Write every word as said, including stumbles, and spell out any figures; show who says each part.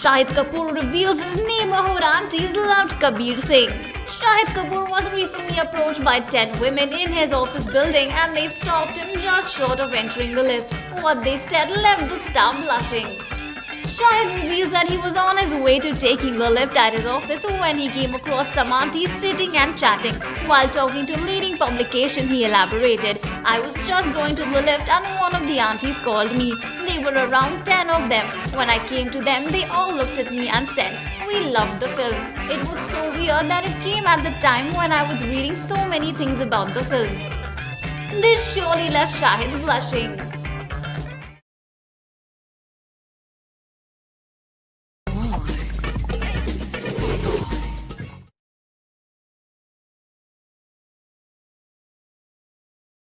Speaker 1: Shahid Kapoor reveals his neighborhood aunties loved Kabir Singh. Shahid Kapoor was recently approached by ten women in his office building and they stopped him just short of entering the lift. What they said left the star blushing. Shahid reveals that he was on his way to taking the lift at his office when he came across some aunties sitting and chatting. While talking to leading publication, he elaborated, "I was just going to the lift and one of the aunties called me. They were around ten of them. When I came to them, they all looked at me and said, 'We loved the film.' It was so weird that it came at the time when I was reading so many things about the film." This surely left Shahid blushing.